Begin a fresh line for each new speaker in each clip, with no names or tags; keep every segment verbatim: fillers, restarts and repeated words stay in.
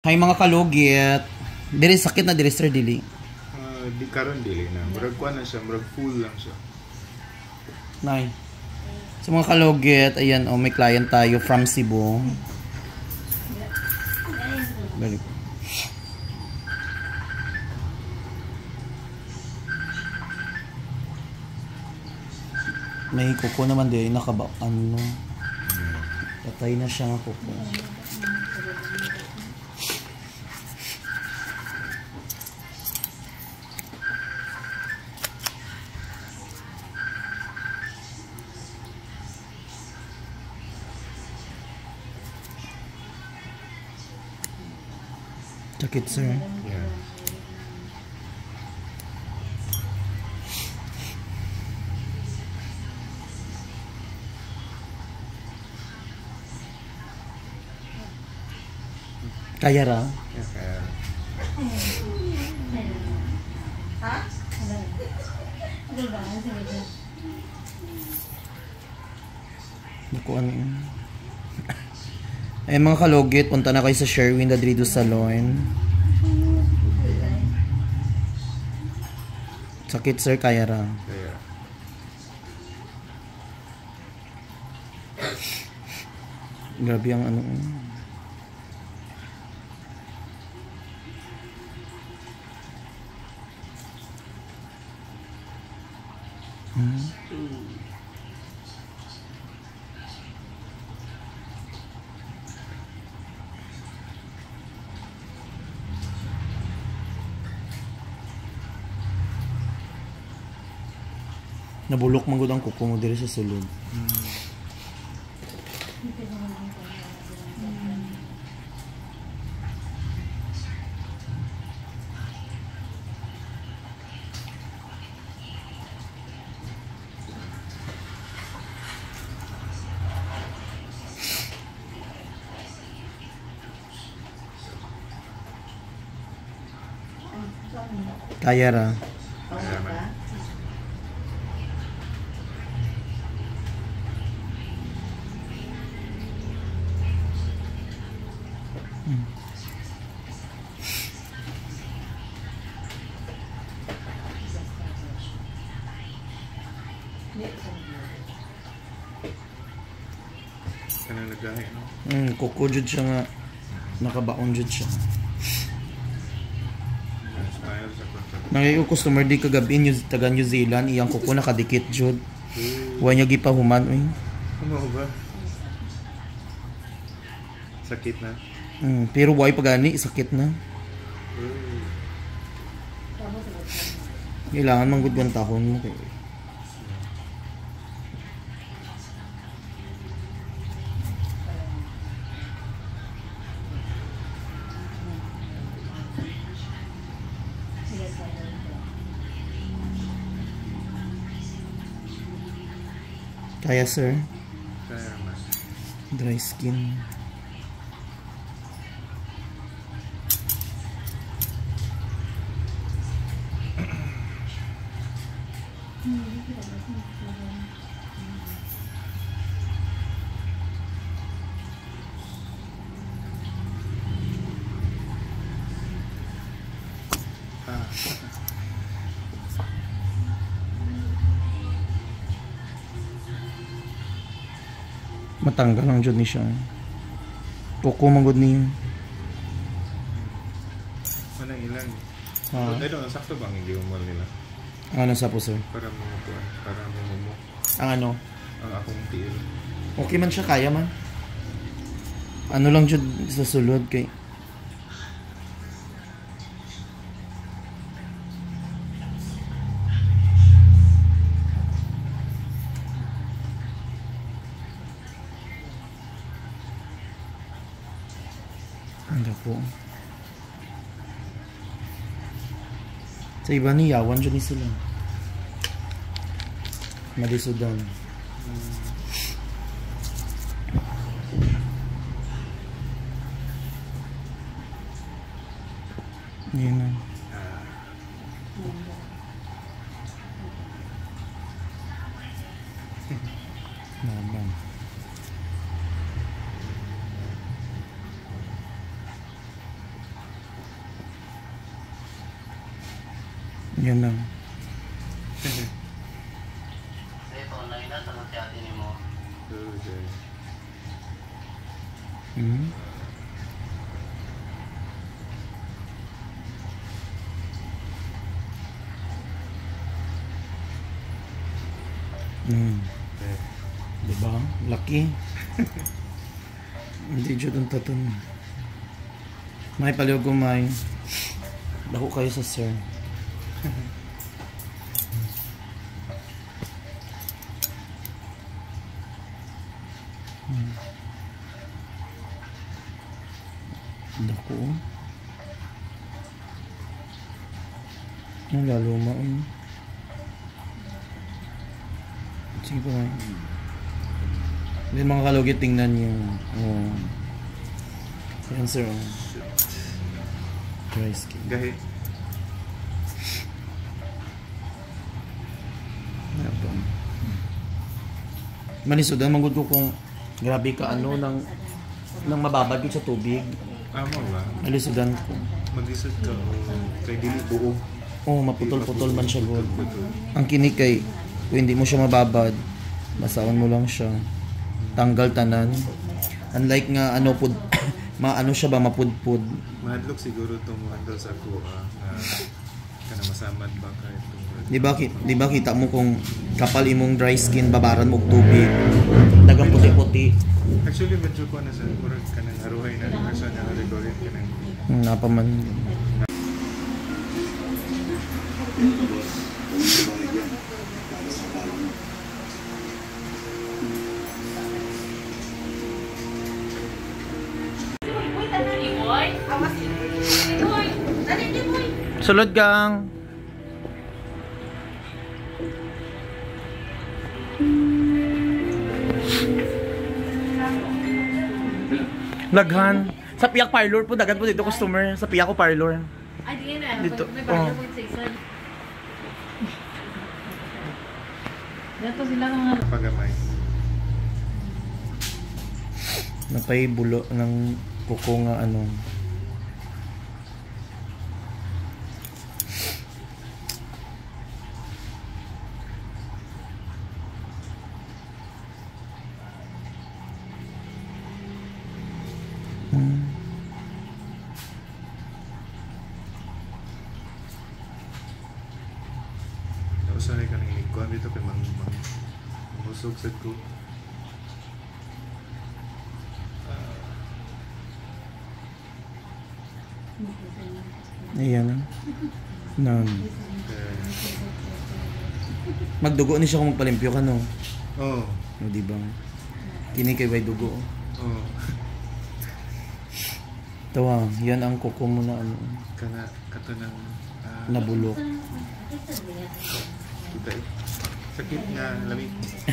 Hay mga kalugit. Dili sakit na dili sir dili.
Uh, di karon dili na. Murag kuan na siya, murag full lang siya.
Nay. Sa mga kalugit, ayan oh, may client tayo from Cebu. Balik. May kuko naman din nakaba ano. Patay na siya ng kuko. Sakit sir.
Yeah.
Kaya ra?
Yeah, kaya.
Ha?
Nakuha niyo. Ay mga kalugit, punta na kayo sa Sherwin Dadrido Salon. Sakit sir, kaya ra.
Kaya.
Grabe ang ano. Hmm. Nabulok man gud ang kuko mo diri sa sulod. Hmm. Kaya ra.
Kaya man.
Hmm.
Kanang lagay, no?
Hmm, kuko jud siya nga. Nakabaon jud siya.
Smile sa kontra.
Nangay ko customer di kagabi New taga New Zealand, iyang kuko nakadikit jud. Wa niya gipahuman oy.
Ano ba? Sakit na.
Hmm, pero why pagani sakit na. Kailangan man gud tahon mo kay. Kaya sir,
Kaya man.
dry skin.
Ah.
Matanggal lang jud ni siya. Kuko man gud ni.
Ano ilan?
Ah.
I don't know, sakto bang hindi umal nila?
Ang ano sa po sir?
Para mo po, para mo mo
Ang ano?
ang akong tiil.
Okay man siya, kaya man. Ano lang jud sa sulod kay. Ano po? Sa iba ni yawan dyan ni sila. Malisudan. Yun na. Naman. Yan lang.
Okay.
Hmm. Hmm.
Okay.
Diba? Laki. Hindi dyan ang taton. May paliw gumay. Dako kayo sa sir. Hmm. Dako. Ang lalo maun. Sige pa. Then mga kalugit, tingnan yung oh. Yan sir. Oh. Dry skin.
Gahi.
Ano Manisudan, manggod ko kung grabe ka ano nang nang mababad ko sa tubig.
Amo ba?
Malisudan ko.
Mag-isod ka o kay dili buo.
Oh, maputol-putol man siya god.
Putol.
Ang kinig kay kung hindi mo siya mababad, basaon mo lang siya. Tanggal tanan. Unlike nga ano pud maano siya ba mapudpud.
Mahadlok siguro itong handle sa kuha na kana masamad ba ka itong
Di ba, ki- di ba kita mo kung kapal imong dry skin, babaran mo og tubig. Dagang puti-puti.
Actually, medyo ko na sa kurang kanang haruhay na person na recording kanang
Hmm, napaman. Sulod gang. Laghan. Sa Piyak Parlor po, dagan po dito customer. Sa Piyak ko Parlor.
Ay, di na.
Dito,
May
oh.
partner po sa isa. Dito sila mga...
pagamay.
Napay bulo ng kuko nga ano. Hmm.
Usanay ka ng lingkuhan dito kay mang mang musog sa ko.
Ayan. Nan.
Eh,
Magdugo ni siya kung magpalimpyo ka no.
oh,
No, di ba? Kini kay way dugo.
oh.
Tawa, yan ang kuko mo na ano.
Kana kato ng ah,
Nabulok.
kita eh. Sakit nga lamig.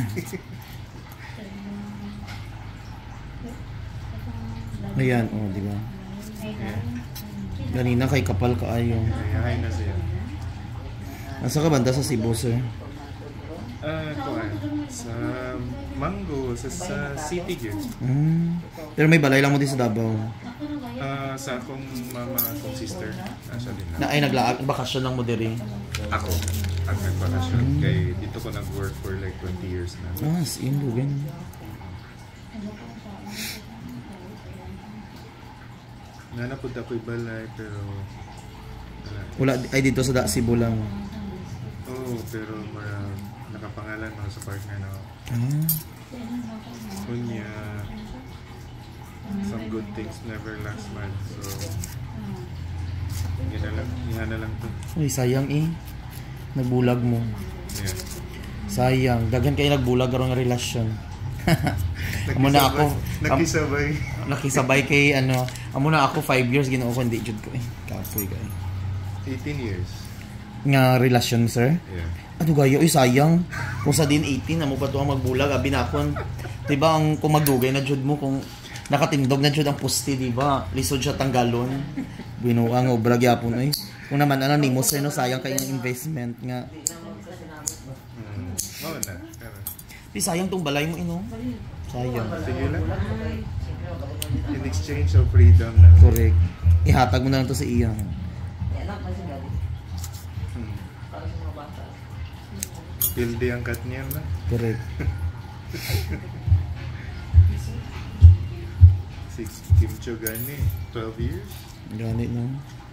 Ayan, oh, di ba?
Yeah.
Ganina kay kapal kaayo.
Ayahay na siya.
Nasa ka banda sa Cebu, sir?
Ah, kuan sa Mango sa, sa City gyud.
Hmm. Pero may balay lang mo din sa Davao.
Ah, sa akong mama, akong sister, nasa din
Na
na.
ay naglaag bakasyon lang mo diri.
Ako, ang nagbakasyon kay dito ko nag-work for like twenty years na.
Ah, si Indo ganun.
Nanapod ako'y balay pero wala.
Wala ay dito sa Da Cebu lang.
Oh, pero marang nakapangalan mga sa partner na
Ah.
kunya some good things never last man. So yan na lang, yan na lang to.
Ay, sayang eh. Nagbulag mo.
Yeah.
Sayang. Daghan kayo nagbulag karon nga relasyon. Amo na ako.
Nakisabay.
Nakisabay kay ano. Amo na ako five years ginoo ko hindi jud ko eh. Kapoy kay.
eighteen years.
Nga relasyon, sir?
Yeah.
Ano gayo, eh, sayang. Kung sa din eighteen, amo pa to ang magbulag, abi na akon. Diba, ang kung magdugay na jud mo, kung nakatindog na jud ang pusti, diba? Lisod siya tanggalon. Binuang, obra gyapon, eh. Kung naman, ano, ni mo, sir, no, sayang kayo ng investment nga.
Hmm. Oo na. Pero,
Di, sayang tong balay mo, ino. Sayang.
sige lang. In exchange of freedom na.
Correct. Ihatag mo na lang to sa iyang.
Hmm. Hilde ang kat niya na.
Correct.
Si Kim Cho gani, twelve years.
Ganit no.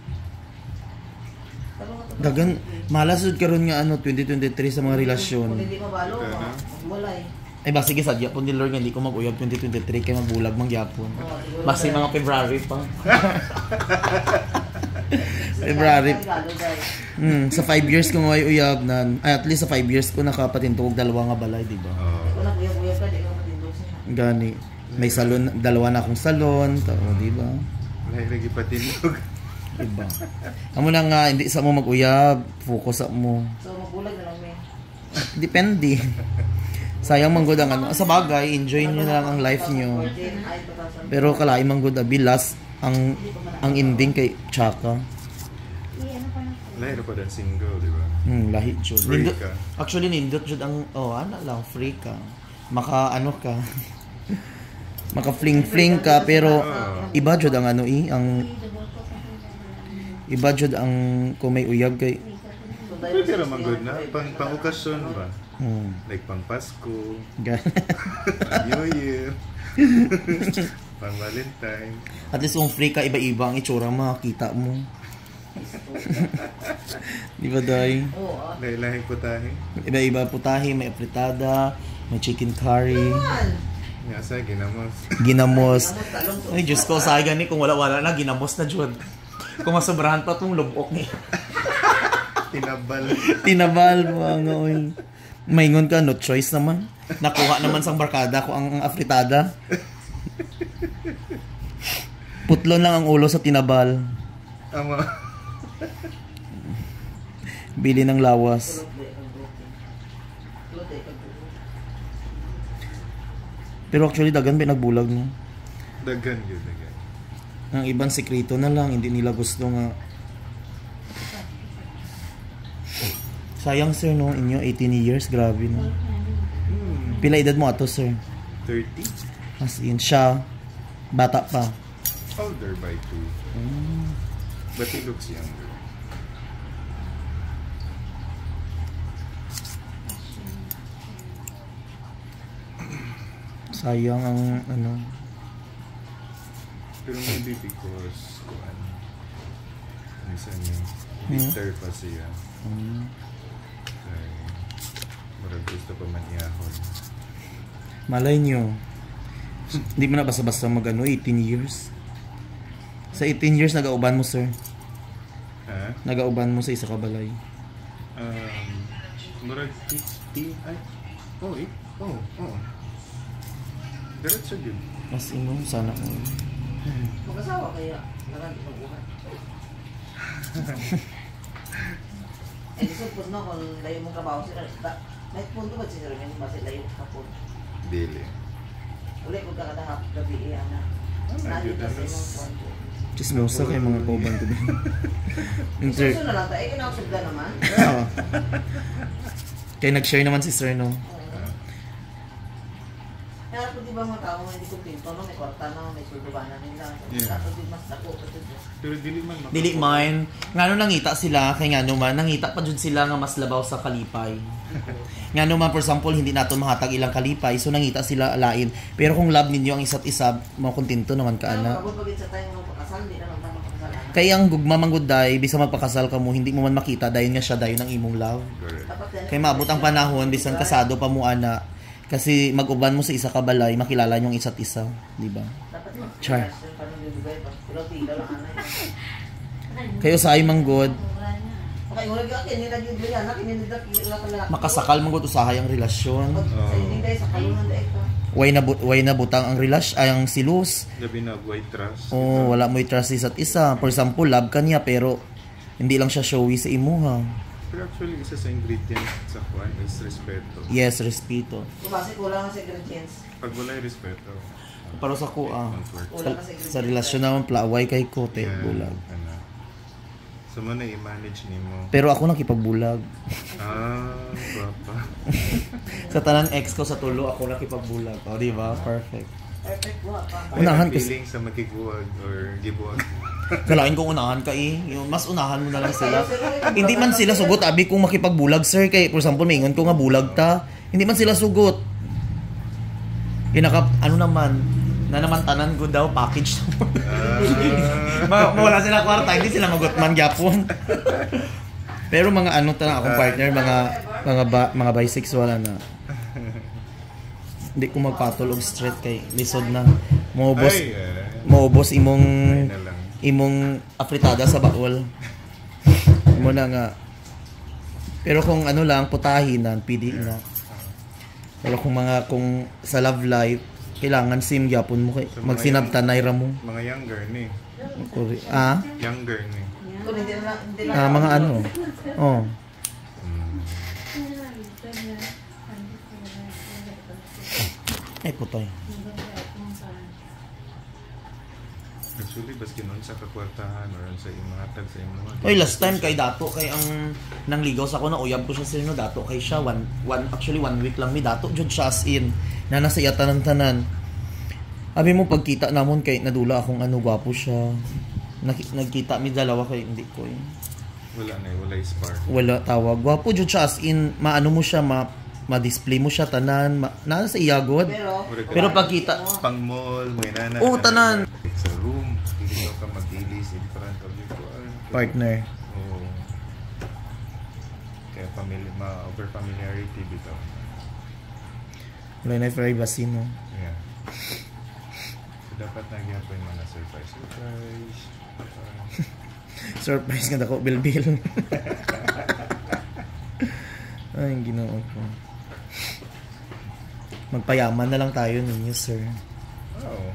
Dagan malasod karon nga ano twenty twenty-three sa mga relasyon.
Hindi mabalo,
Ika na.
mulay.
Ay ba sige sadya po ni Lord nga hindi ko mag-uyab twenty twenty-three kay magbulag mang gyapon. Basta mga February pa. February. Hmm, sa five years ko may uyab nan. Ay, at least sa five years ko nakapatintog dalawa nga balay, di ba?
Oh.
Kung nag-uyab-uyab ka, di ka matindog siya.
Gani. May salon, dalawa na akong salon, tao, di ba?
May lagi patindog.
Diba? Amo na nga hindi sa mo mag-uyab, focus sa mo.
So, mabulag na lang, may.
Depende. Sayang manggod ang ano. Sa bagay, enjoy niyo na lang ang life niyo.
fourteen, ay, two thousand.
Pero kalai manggod abi last ang ang ending kay Chaka.
Lahir pa din single, di ba?
Hmm, lahi jud.
Free
Nindot,
ka.
actually nindot jud ang oh ana lang free ka. Maka ano ka. Maka fling fling ka pero iba jud ang ano i ang iba jud ang kung may uyab kay
Pwede naman good na. Pang, pang okasyon ba?
hmm.
Like pang Pasko,
Ga-
New Year, pang Valentine.
At least kung free ka iba-iba ang itsura makita mo. Di ba day?
Oo, ah.
Lahing putahe.
Iba-iba putahe, may apritada, may chicken curry,
Nga sa ginamos.
ginamos.
Amot, talong, so.
Ay, Diyos ko, sa gani kung wala-wala na, ginamos na jud. Kung masobrahan pa tong lubok ni.
Tinabal.
Tinabal mo ang oy. Maingon ka, no choice naman. Nakuha naman sang barkada ko ang afritada. Putlon lang ang ulo sa tinabal.
Ama.
Bili ng lawas. Pero actually, dagan ba nagbulag no?
Dagan yun, dagan.
Ang ibang sekreto na lang, hindi nila gusto nga. Sayang sir no, inyo eighteen years, grabe no.
Hmm.
Pila edad mo ato sir?
thirty?
As in, siya, bata pa.
Older by two. But he looks younger.
Sayang ang ano.
Pero maybe because, kuan, minsan yung bitter pa siya.
Um,
Kaya, marag gusto pa man iyahon.
malay nyo. Hindi mo na basta-basta mag ano, eighteen years. Sa eighteen years, nag-auban mo sir.
Ha?
Nag-auban mo sa isa ka balay.
Um, marag fifty, ay, oh, eh, oh, oh. Diretso yun.
As in, no, sana ko.
Mag-asawa kaya. Narang ipabuhan. Eh, gusto po no, kung layo mong trabaho sila, da- may punto ba siya rin yung base layo kapon?
Dili.
Uli ko kakadahap gabi iya na.
Ah,
Nandito
yun,
sa
alas.
imong kwanto.
Chismosa kay mga kauban ko din. Inter
Suso na lang tayo, eh, kinakasugda naman.
Oo. Kaya nag-share naman si sir, no?
Kaya po di ba mga tao hindi kontento, no? May kwarta na, may sultubanan nila.
Yeah.
Dapat di mas dako pa ito.
Pero dili man makakuha.
Dili mine. Ngano nangita sila, kay ngano man, nangita pa jud sila nga mas labaw sa kalipay. Ngano man, for example, hindi nato mahatag ilang kalipay, so nangita sila lain. Pero kung love ninyo ang isa't isa, makontento naman ka,
Kaya
ana.
pagod pagod sa tayo ng pakasal, hindi na lang tayo makakasalan.
Kaya ang gugma manggod day, bisa magpakasal ka mo, hindi mo man makita dahil nga siya dayon ng imong love.
Correct.
Dapat yan.
Kaya maabot ang panahon, bisan kasado pa mo ana, kasi mag-uban mo sa isa ka balay, makilala niyo ang isa't isa, di ba?
Dapat yung
Char.
paano bibigay pa. Pero tiga lang anay.
Kayo sa ay manggod,
Okay, wala gyud kini lagi gyud yan, kini nila kila kala.
makasakal manggod usahay ang relasyon.
Sa hindi dai sa kalunan dai ka.
Way na bu- way na butang ang relasyon ay ang silos.
Gabi na white trust.
Oh, wala mo i-trust sa isa't isa. For example, love ka niya pero hindi lang siya showy sa imuha.
Pero actually, isa sa ingredient sa kuan is respeto.
Yes, respeto.
Kumasi kulang sa ingredients.
Pag wala yung respeto,
Para sa ko ah.
comfort.
Kulang
Sa,
sa ingredients.
sa relasyon naman plaaway kay ko te
Yeah,
bulag.
ano. So, mo na i-manage ni mo.
Pero ako nakipagbulag.
Ah, papa.
Sa tanang ex ko sa tulo ako nakipagbulag. O di ba? Perfect.
Perfect wa pa.
Unahan
May
kasi-
feeling sa makiguwag or gibuwag.
Kalain ko unahan ka eh. Yung mas unahan mo na lang sila. Hindi man sila sugot, abi kung makipagbulag sir. Kay, for example, maingon ko nga bulag ta. Hindi man sila sugot. Kinaka, ano naman, na naman tanan ko daw, package naman. Ma mawala sila kwarta, hindi sila magutman gyapon. Pero mga ano ta akong partner, mga mga ba, mga bisexual na. Hindi ko magpatol og straight kay lisod na. Maubos
Ay, eh.
maubos imong
Ay na lang.
imong afritada sa baol. Mo na nga. Pero kung ano lang putahinan, pwede na. Pero kung mga kung sa love life, kailangan sim gyapon mo kay
So, mga
magsinabtanay ra mo.
Mga younger ni.
Kuri- Ah,
Younger ni.
Kung hindi na, hindi na.
ah mga ano. Oh.
Mm.
Ay putay.
Actually, bas ginon sa kakwartahan or sa imatag sa imo.
Oy, last time kay Dato kay ang nangligaw sa ko na uyab ko siya sa inyo Dato kay siya one one actually one week lang mi Dato jud siya as in na nasa iya tanan-tanan. Abi mo pagkita namon kay nadula akong ano gwapo siya. Nak- nagkita mi dalawa kay hindi ko eh.
Wala na, wala yung spark.
Wala tawag. Gwapo jud siya as in maano mo siya ma ma-display mo siya tanan ma, na sa iya god.
Pero,
Pero pagkita
Pang mall, may nana.
Oo, tanan.
Sa room, hindi ka mag-release in front of your
partner.
Oo. Kaya family, ma-over familiarity bitaw.
Wala na privacy no.
Yeah. So, dapat nagyapon yung mga surprise. Surprise.
Surprise nga dako bilbil. Ay, ginoo ko. Magpayaman na lang tayo ninyo, sir.
Oo.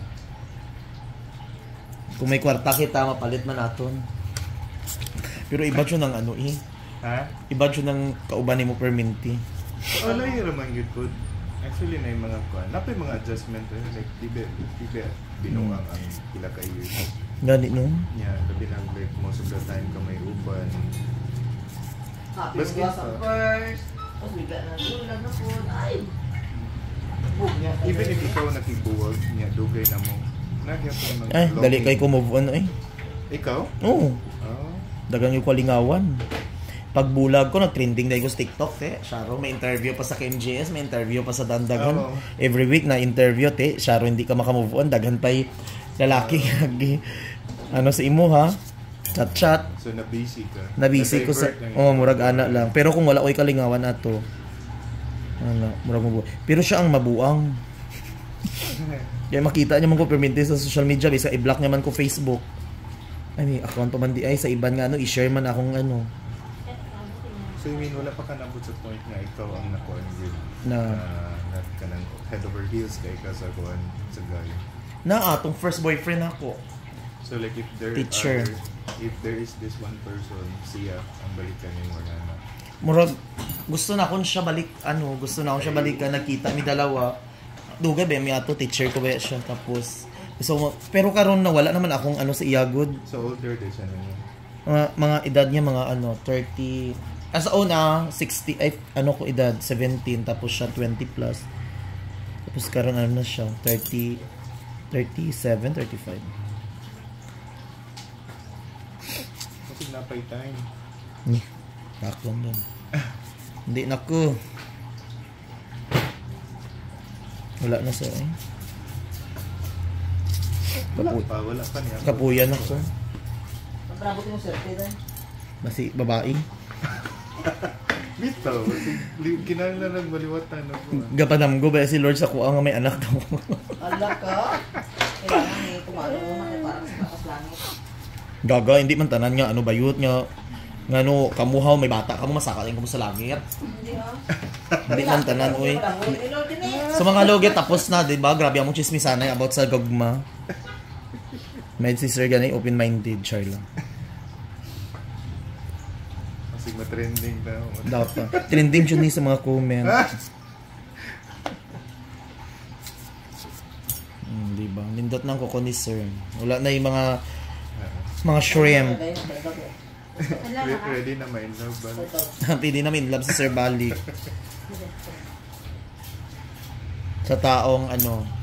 Kung may kwarta kita, mapalit man naton. Pero iba siya ng ano eh.
Ha?
Iba siya ng kauban mo per minti.
Wala yung raman good food. Actually, na yung mga kuhan. Napay mga adjustment. Eh. Like, dibe, dibe, binuang ang pila ka years.
Gani no?
Yeah, labi lang like most of the time ka may uban.
happy
Bas
mo sa
kita.
first. Tapos bigla na dulang na po. Ay! Boom niya.
Even if ikaw nakibuwag niya, dugay na mo. Nagyan po ng
Ay, dali
longing.
kay ko move on eh.
Ikaw?
Oo.
Oh.
Dagang yung kalingawan. Pagbulag ko, nag-trending dahil ko sa TikTok, te. Sharo, may interview pa sa K M J S, may interview pa sa Dandagan.
Oo.
Every week na interview, te. Sharo, hindi ka makamove on. Dagan pa'y lalaki. ano sa imo, ha? Chat-chat.
So, na-busy ka?
Nabisi ko sa...
Na-divert na
Oh,
yun.
murag ana lang. Pero kung wala ko'y kalingawan ato, ano, murag mabuang. Pero siya ang mabuang. Kaya makita niya man ko perminti sa social media, bisa i-block niya man ko Facebook. Ay, may account pa man di ay sa iban nga ano, i-share man akong ano
So, you mean, wala pa ka nabot sa point na ikaw ang nakuha ng good?
na
na ka ng head over heels kay ka sa kuhan sa guy.
na atong first boyfriend ako.
So, like, if there
Teacher.
are, if there is this one person, siya ang balikan ni Morgana.
Murag gusto na akong siya balik ano, gusto na akong siya balikan, nagkita mi dalawa. Duga ba mi ato teacher ko ba siya tapos so, pero karon na wala naman akong ano sa iyagod.
So, older din siya ninyo.
Mga, mga edad niya mga ano thirty as una sixty ay ano ko edad seventeen tapos siya twenty plus. Tapos karon ano na siya thirty thirty-seven, thirty-five.
Kasi napay time.
Ni. Taklong din. Hindi na ko. Wala na sa eh.
Wala
Kapu-
pa, wala pa niya.
Kapuyan ako.
Magprabot mo sir, kaya
Basi babae.
Bitaw. Kinala lang baliwatan ako.
Gapanamgo ba si Lord sa kuha nga may anak daw.
ala ka. Kailangan eh, kumano mo man eh, parang sa takas langit.
Gaga, hindi man tanan nga ano bayot nga nga no kamuhaw may bata ka mo masakaling ko mo sa langit.
Hindi ha?
Hindi man tanan oy.
Ilog din eh.
Sa mga logi tapos na, 'di ba? Grabe among chismisan ay about sa gugma. Med si Sir ganay open-minded, Charla.
Kasi matrending na.
Dapat. Trending yun ni sa mga comment. Hmm, di ba? Nindot ng kuko ni Sir. Wala na yung mga mga shrimp.
Re- Ready na ma-in love ba?
Pwede namin love si Sir Balik. Sa taong ano,